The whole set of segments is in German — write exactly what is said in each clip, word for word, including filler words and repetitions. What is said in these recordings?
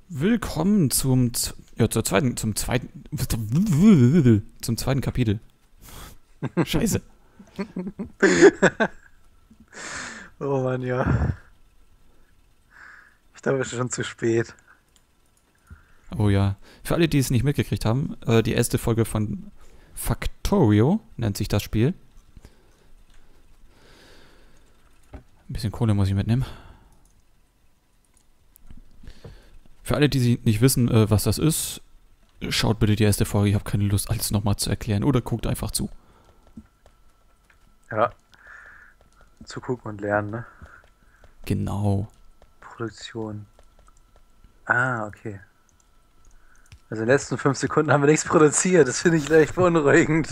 Willkommen zum, z- ja, zur zweiten, zum zweiten, zum zweiten Kapitel. Scheiße. Oh Mann, ja. Ich glaube, es ist schon zu spät. Oh ja. Für alle, die es nicht mitgekriegt haben, äh, die erste Folge von Factorio nennt sich das Spiel. Ein bisschen Kohle muss ich mitnehmen. Für alle, die sie nicht wissen, äh, was das ist, schaut bitte die erste Folge. Ich habe keine Lust, alles nochmal zu erklären. Oder guckt einfach zu. Ja. Zugucken und lernen, ne? Genau. Produktion. Ah, okay. Also in den letzten fünf Sekunden haben wir nichts produziert. Das finde ich leicht beunruhigend.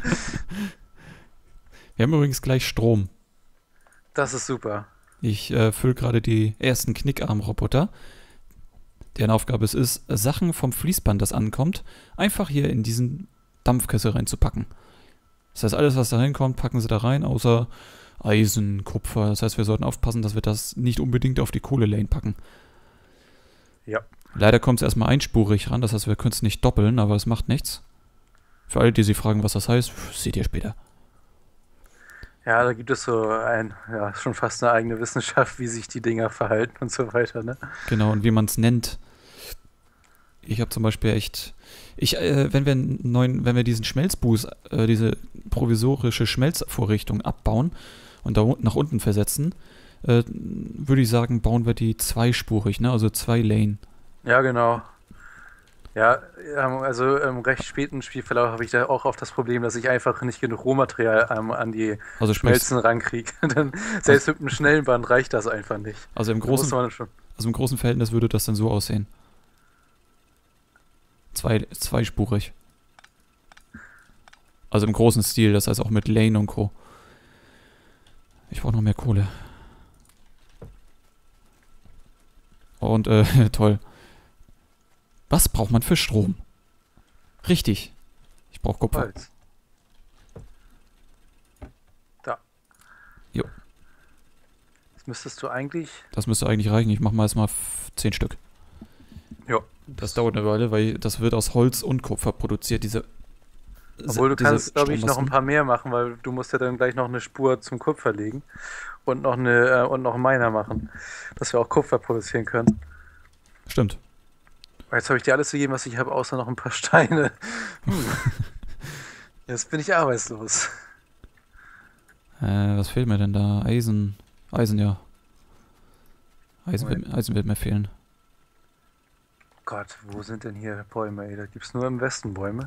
Wir haben übrigens gleich Strom. Das ist super. Ich äh, fülle gerade die ersten Knickarm-Roboter. Deren Aufgabe es ist, Sachen vom Fließband, das ankommt, einfach hier in diesen Dampfkessel reinzupacken. Das heißt, alles, was da reinkommt, packen sie da rein, außer Eisen, Kupfer. Das heißt, wir sollten aufpassen, dass wir das nicht unbedingt auf die Kohle-Lane packen. Ja. Leider kommt es erstmal einspurig ran, das heißt, wir können es nicht doppeln, aber es macht nichts. Für alle, die sich fragen, was das heißt, seht ihr später. Ja, da gibt es so ein, ja, schon fast eine eigene Wissenschaft, wie sich die Dinger verhalten und so weiter, ne? Genau, und wie man es nennt. Ich habe zum Beispiel echt, ich, äh, wenn wir einen neuen, wenn wir diesen Schmelzbuß, äh, diese provisorische Schmelzvorrichtung abbauen und da un- nach unten versetzen, äh, würde ich sagen, bauen wir die zweispurig, ne? Also zwei Lane. Ja, genau. Ja, ähm, also im recht späten Spielverlauf habe ich da auch oft das Problem, dass ich einfach nicht genug Rohmaterial ähm, an die Also sprich, Schmelzen rankriege. Dann, also, selbst mit einem schnellen Band reicht das einfach nicht. also im Da muss großen, man schon. also im großen Verhältnis würde das dann so aussehen. Zwei, zweispurig. Also im großen Stil, das heißt auch mit Lane und Co. Ich brauche noch mehr Kohle. Und, äh, toll. Was braucht man für Strom? Richtig. Ich brauche Kupfer. Holz. Da. Jo. Jetzt müsstest du eigentlich. Das müsste eigentlich reichen. Ich mache mal erstmal f- zehn Stück. Ja. Das dauert eine Weile, weil das wird aus Holz und Kupfer produziert, diese Obwohl du diese kannst, glaube ich, noch ein Strommasten. paar mehr machen, weil du musst ja dann gleich noch eine Spur zum Kupfer legen und noch eine äh, und noch einen Miner machen, dass wir auch Kupfer produzieren können. Stimmt. Jetzt habe ich dir alles gegeben, was ich habe, außer noch ein paar Steine. Hm. Jetzt bin ich arbeitslos. Äh, was fehlt mir denn da? Eisen. Eisen, ja. Eisen wird, Eisen wird mir fehlen. Gott, wo sind denn hier Bäume, ey? Da gibt es nur im Westen Bäume.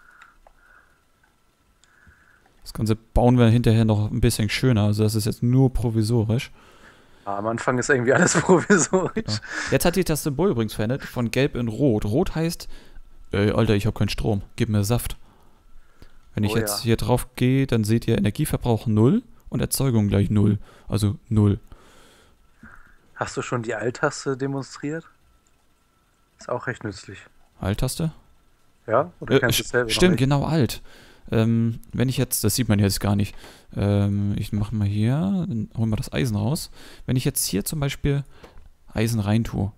Das Ganze bauen wir hinterher noch ein bisschen schöner. Also das ist jetzt nur provisorisch. Ah, am Anfang ist irgendwie alles provisorisch. Ja. Jetzt hat sich das Symbol übrigens verändert von gelb in rot. Rot heißt, ey, Alter, ich habe keinen Strom. Gib mir Saft. Wenn ich Oh jetzt ja. hier drauf gehe, dann seht ihr Energieverbrauch null und Erzeugung gleich null. Also null. Hast du schon die Alt-Taste demonstriert? Ist auch recht nützlich. Alt-Taste? Ja? Oder Äh, kannst du st- es selber noch stimmt, nicht? genau, alt. Ähm, wenn ich jetzt, das sieht man jetzt gar nicht. Ähm, ich mache mal hier, dann holen wir das Eisen raus. Wenn ich jetzt hier zum Beispiel Eisen rein tue.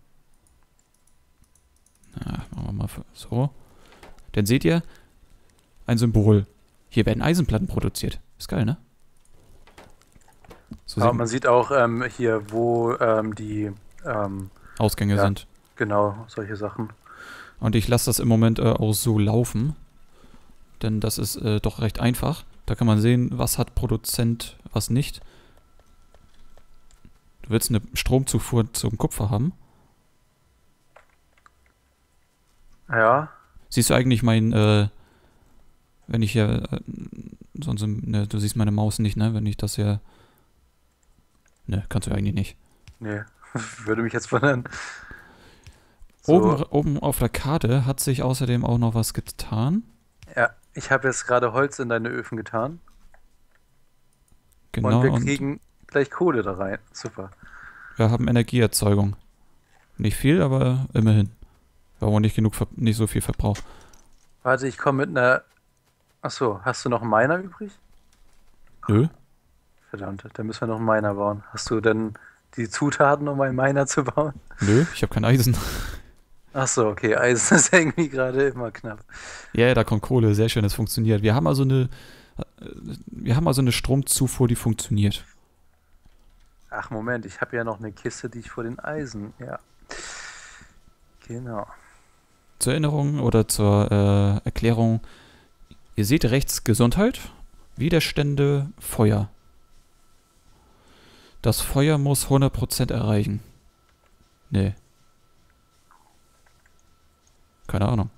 Na, machen wir mal für- so. Dann seht ihr ein Symbol. Hier werden Eisenplatten produziert. Ist geil, ne? So Aber sieht man sieht auch ähm, hier, wo ähm, die, ähm, Ausgänge ja, sind. genau, solche Sachen. Und ich lasse das im Moment äh, auch so laufen. Denn das ist äh, doch recht einfach. Da kann man sehen, was hat Produzent, was nicht. Du willst eine Stromzufuhr zum Kupfer haben. Ja, Siehst du eigentlich mein, äh, wenn ich hier, äh, sonst, ne, du siehst meine Maus nicht, ne, wenn ich das hier, ne, kannst du eigentlich nicht. nee, würde mich jetzt wundern. Oben, So, oben auf der Karte hat sich außerdem auch noch was getan. ja, ich habe jetzt gerade Holz in deine Öfen getan und Genau, wir und kriegen gleich Kohle da rein. Super. wir haben Energieerzeugung. Nicht viel, aber immerhin. Wir haben auch nicht genug, Ver nicht so viel Verbrauch. Warte, ich komme mit einer. Achso, hast du noch einen Miner übrig? Nö. Verdammt, dann müssen wir noch einen Miner bauen. Hast du denn die Zutaten, um einen Miner zu bauen? Nö, ich habe kein Eisen. Ach so, okay, Eisen ist irgendwie gerade immer knapp. Ja, yeah, da kommt Kohle, sehr schön, das funktioniert. Wir haben also eine, äh, wir haben also eine Stromzufuhr, die funktioniert. Ach, Moment, ich habe ja noch eine Kiste, die ich vor den Eisen. Ja, genau. Zur Erinnerung oder zur äh, Erklärung, ihr seht rechts Gesundheit, Widerstände, Feuer. Das Feuer muss hundert Prozent erreichen. Nee. Keine Ahnung.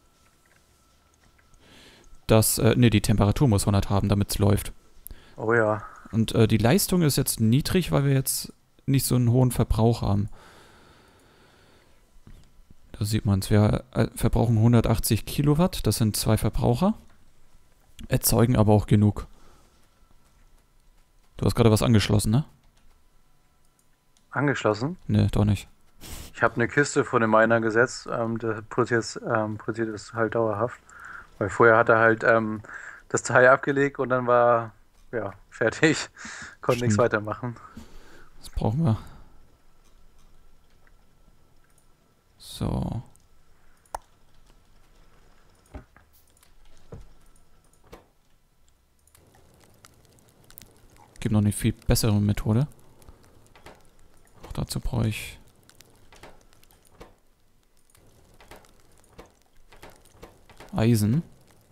Das, äh, nee, die Temperatur muss hundert haben, damit es läuft. Oh ja. Und äh, die Leistung ist jetzt niedrig, weil wir jetzt nicht so einen hohen Verbrauch haben. Da sieht man es. Wir äh, verbrauchen hundertachtzig Kilowatt, das sind zwei Verbraucher. Erzeugen aber auch genug. Du hast gerade was angeschlossen, ne? Angeschlossen. Ne, doch nicht. Ich habe eine Kiste vor den Miner gesetzt, ähm, der produziert, ähm, produziert es halt dauerhaft. Weil vorher hat er halt ähm, das Teil abgelegt und dann war, ja, fertig. Konnte nichts Stimmt. weitermachen. Das brauchen wir. So. Gibt noch eine viel bessere Methode. Auch dazu brauche ich Eisen.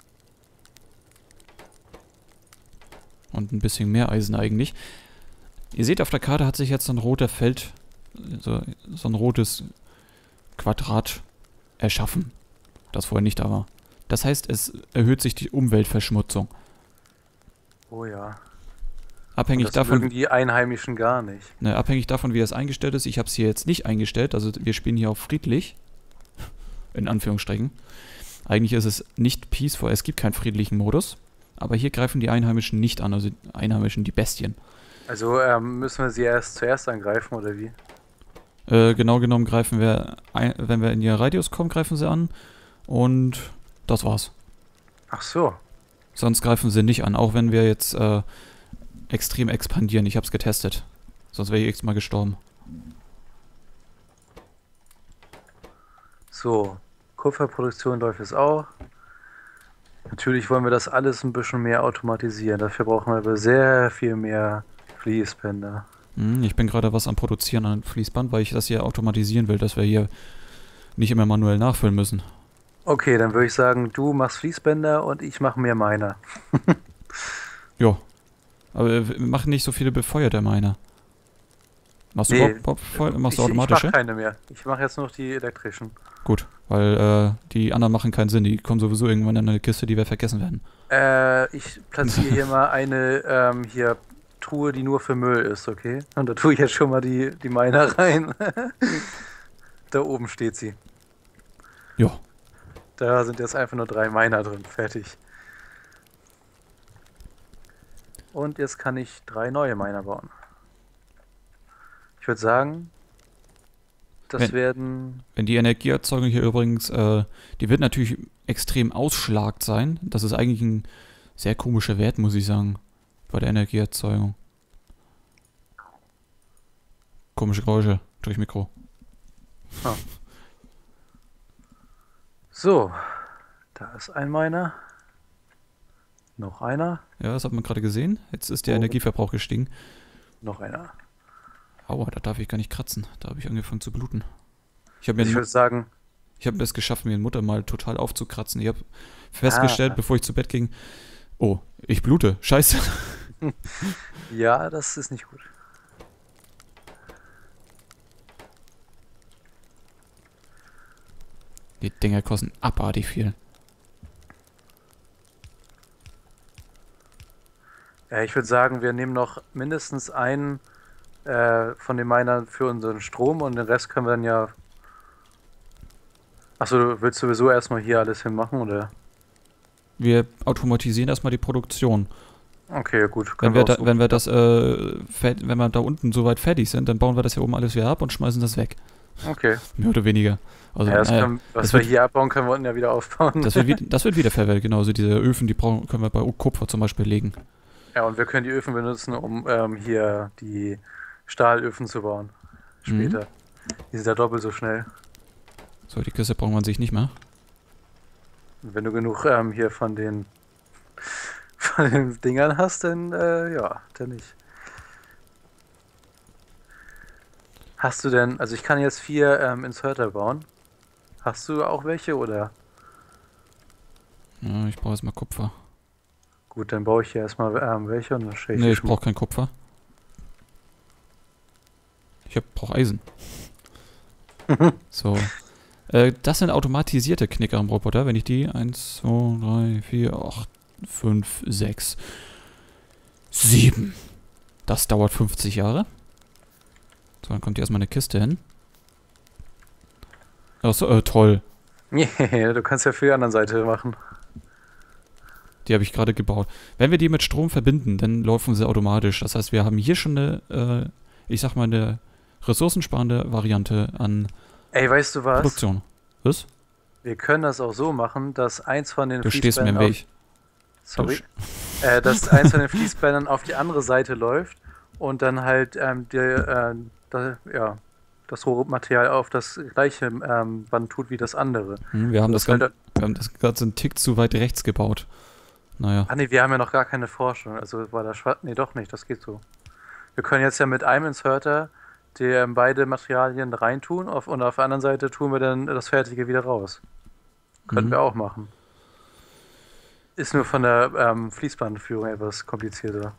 Und ein bisschen mehr Eisen eigentlich. Ihr seht, auf der Karte hat sich jetzt so ein roter Feld, so, so ein rotes Quadrat erschaffen, das vorher nicht da war. Das heißt, es erhöht sich die Umweltverschmutzung. Oh ja. Abhängig Das davon, mögen die Einheimischen gar nicht. ne, abhängig davon, wie das eingestellt ist. Ich habe es hier jetzt nicht eingestellt, also wir spielen hier auf friedlich. In Anführungsstrichen. Eigentlich ist es nicht peaceful, es gibt keinen friedlichen Modus. Aber hier greifen die Einheimischen nicht an, also die Einheimischen, die Bestien. Also ähm, müssen wir sie erst zuerst angreifen, oder wie? Äh, genau genommen greifen wir, ein, wenn wir in ihr Radius kommen, greifen sie an. Und das war's. Ach so. Sonst greifen sie nicht an, auch wenn wir jetzt äh, extrem expandieren. Ich hab's getestet. Sonst wäre ich x mal gestorben. So, Kupferproduktion läuft jetzt auch. Natürlich wollen wir das alles ein bisschen mehr automatisieren. Dafür brauchen wir aber sehr viel mehr Fließbänder. Hm, ich bin gerade was am Produzieren an Fließband, weil ich das hier automatisieren will, dass wir hier nicht immer manuell nachfüllen müssen. Okay, dann würde ich sagen, du machst Fließbänder und ich mache mehr Miner. Jo. Aber wir machen nicht so viele befeuerte Miner. Machst du Nee, überhaupt, überhaupt voll, machst du ich, ich automatische? mache keine mehr. Ich mache jetzt noch die elektrischen. Gut, weil äh, die anderen machen keinen Sinn. Die kommen sowieso irgendwann in eine Kiste, die wir vergessen werden. Äh, ich platziere hier mal eine ähm, hier Truhe, die nur für Müll ist, okay? Und da tue ich jetzt schon mal die, die Miner rein. Da oben steht sie. Jo. Da sind jetzt einfach nur drei Miner drin. Fertig. Und jetzt kann ich drei neue Miner bauen. Ich würde sagen, das Wenn- werden... Wenn die Energieerzeugung hier übrigens, äh, die wird natürlich extrem ausschlagend sein. Das ist eigentlich ein sehr komischer Wert, muss ich sagen, bei der Energieerzeugung. Komische Geräusche durch Mikro. So, da ist ein Miner. Noch einer. Ja, das hat man gerade gesehen. Jetzt ist der Oh. Energieverbrauch gestiegen. Noch einer. Aua, da darf ich gar nicht kratzen. Da habe ich angefangen zu bluten. Ich habe mir, Ich würde sagen, ich habe es geschafft, mir in Mutter mal total aufzukratzen. Ich habe festgestellt, Ah. bevor ich zu Bett ging, oh, ich blute. Scheiße. ja, das ist nicht gut. Die Dinger kosten abartig viel. Ja, ich würde sagen, wir nehmen noch mindestens einen äh, von den Minern für unseren Strom und den Rest können wir dann ja. Achso, du willst sowieso erstmal hier alles hinmachen, oder? Wir automatisieren erstmal die Produktion. Okay, gut. Wenn können wir, auch da, so- wenn wir das, äh, fer- wenn wir da unten soweit fertig sind, dann bauen wir das hier oben alles wieder ab und schmeißen das weg. Okay. Mehr oder weniger. Also, Ja, das naja, können, was das wir wird- hier abbauen, können wir unten ja wieder aufbauen. das wird, wi- das wird wiederverwertet, genau. Also diese Öfen, die brauchen, können wir bei Kupfer zum Beispiel legen. Ja, und wir können die Öfen benutzen, um ähm, hier die Stahlöfen zu bauen. Später. Die sind ja doppelt so schnell. So, So, die Kiste braucht man sich nicht mehr. Wenn du genug ähm, hier von den, von den Dingern hast, dann äh, ja, dann nicht. Hast du denn, also ich kann jetzt vier ähm, Inserter bauen. Hast du auch welche oder? Ja, ich brauche erstmal Kupfer. Gut, dann baue ich hier erstmal ähm, welche und dann stelle ich Nee, die ich schon brauche kein Kupfer. Ich brauche Eisen. So. Äh, das sind automatisierte Knickarm-Roboter. Wenn ich die eins, zwei, drei, vier, acht, fünf, sechs, sieben. Das dauert fünfzig Jahre. So, dann kommt hier erstmal eine Kiste hin. Achso, äh, toll. Yeah, du kannst ja für die andere Seite machen. Die habe ich gerade gebaut. Wenn wir die mit Strom verbinden, dann laufen sie automatisch. Das heißt, wir haben hier schon eine, äh, ich sag mal, eine ressourcensparende Variante an Ey, weißt du was? Produktion. Was? Wir können das auch so machen, dass eins von den Du stehst mir im Fließbändern Weg. auf, sorry, äh, dass eins von den Fließbändern auf die andere Seite läuft und dann halt ähm, die, äh, da, ja, das Rohmaterial auf das gleiche ähm, Band tut wie das andere. Hm, wir haben das, Das halt, Gan wir haben das Ganze einen Tick zu weit rechts gebaut. Naja. ah nee, wir haben ja noch gar keine Forschung. Also war das schwarz? Nee, doch nicht, das geht so. Wir können jetzt ja mit einem Inserter die, ähm, beide Materialien reintun auf, und auf der anderen Seite tun wir dann das Fertige wieder raus. Könnten Mhm. wir auch machen. Ist nur von der ähm, Fließbandführung etwas komplizierter.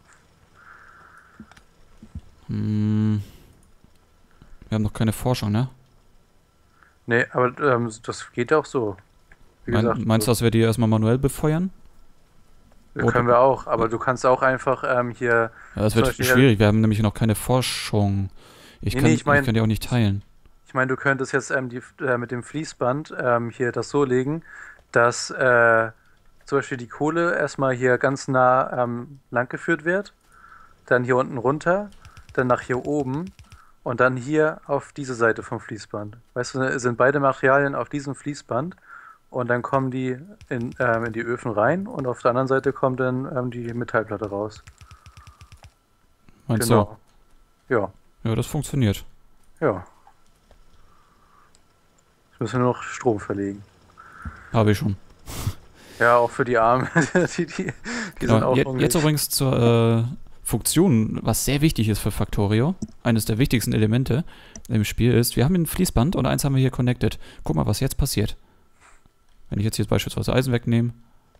Hm. Wir haben noch keine Forschung, ne? Nee, aber ähm, das geht auch so. Wie Mein, gesagt, meinst du, so, dass wir die erstmal manuell befeuern? das Oder, können wir auch, aber du kannst auch einfach ähm, hier ja, das zum wird Beispiel, schwierig. Wir haben nämlich noch keine Forschung. Ich nee, kann, nee, ich ich meine, kann die auch nicht teilen. ich meine, du könntest jetzt ähm, die, äh, mit dem Fließband ähm, hier das so legen, dass äh, zum Beispiel die Kohle erstmal hier ganz nah ähm, langgeführt wird, dann hier unten runter, dann nach hier oben und dann hier auf diese Seite vom Fließband. Weißt du, sind beide Materialien auf diesem Fließband und dann kommen die in, ähm, in die Öfen rein und auf der anderen Seite kommt dann ähm, die Metallplatte raus. Meinst du? Genau. Ja, Ja, das funktioniert. ja. Jetzt müssen wir nur noch Strom verlegen. Habe ich schon. Ja, auch für die Armen. die, die, die Genau. sind auch Je hungrig. jetzt übrigens zur äh, Funktion, was sehr wichtig ist für Factorio. Eines der wichtigsten Elemente im Spiel ist, wir haben ein Fließband und eins haben wir hier connected. Guck mal, was jetzt passiert. Wenn ich jetzt hier beispielsweise Eisen wegnehme.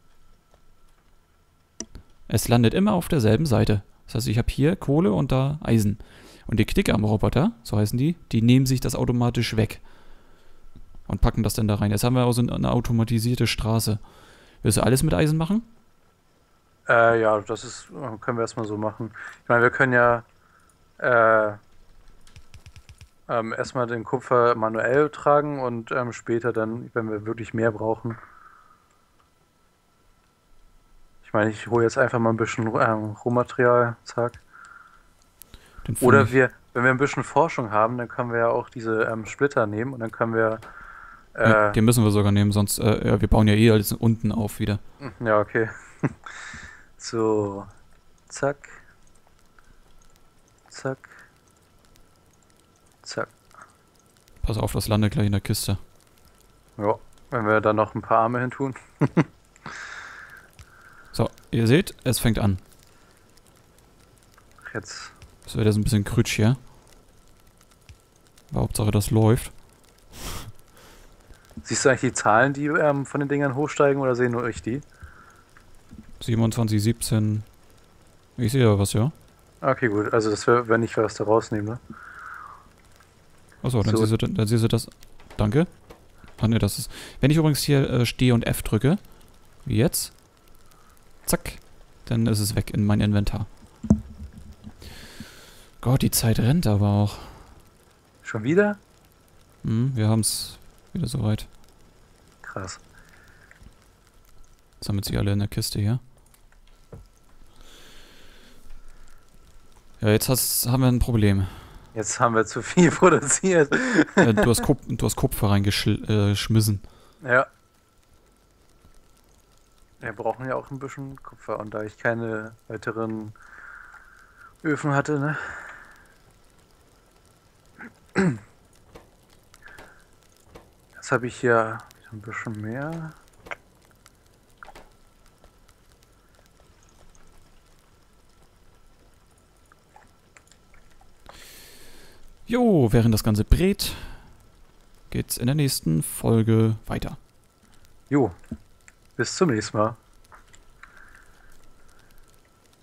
Es landet immer auf derselben Seite. Das heißt, ich habe hier Kohle und da Eisen. Und die Knickarm-Roboter, so heißen die, die nehmen sich das automatisch weg. Und packen das dann da rein. Jetzt haben wir also eine automatisierte Straße. Willst du alles mit Eisen machen? Äh, ja, das ist, können wir erstmal so machen. Ich meine, wir können ja äh, ähm, erstmal den Kupfer manuell tragen und ähm, später dann, wenn wir wirklich mehr brauchen. Ich meine, ich hole jetzt einfach mal ein bisschen ähm, Rohmaterial, zack. Den fand Oder ich- wir, wenn wir ein bisschen Forschung haben, dann können wir ja auch diese ähm, Splitter nehmen und dann können wir, Ja, äh, den müssen wir sogar nehmen, sonst, äh, ja, wir bauen ja eh alles unten auf wieder. ja, okay. So, zack, zack, zack. Pass auf, das landet gleich in der Kiste. Ja, wenn wir da noch ein paar Arme hin tun. So, ihr seht, es fängt an. Jetzt. Das wird jetzt ein bisschen krütsch hier. Aber Hauptsache, das läuft. Siehst du eigentlich die Zahlen, die ähm, von den Dingern hochsteigen oder sehen nur ich die? siebenundzwanzig, siebzehn. Ich sehe ja was, ja. Okay, gut. Also das wäre, wenn ich was da rausnehme, ne? Achso, dann, So. siehst du, dann siehst du das. Danke. Ah ne, das ist. Wenn ich übrigens hier äh, Steh und F drücke, wie jetzt, zack, dann ist es weg in mein Inventar. Gott, die Zeit rennt aber auch. Schon wieder? Hm, wir haben es wieder soweit. Krass. Sammelt sich alle in der Kiste hier. Ja, jetzt hast, haben wir ein Problem. Jetzt haben wir zu viel produziert. Äh, du, hast Kup du hast Kupfer reingeschmissen. Ja. Wir brauchen ja auch ein bisschen Kupfer und da ich keine weiteren Öfen hatte, ne? Das Jetzt habe ich hier ein bisschen mehr. Jo, während das Ganze brät, geht's in der nächsten Folge weiter. Jo, bis zum nächsten Mal.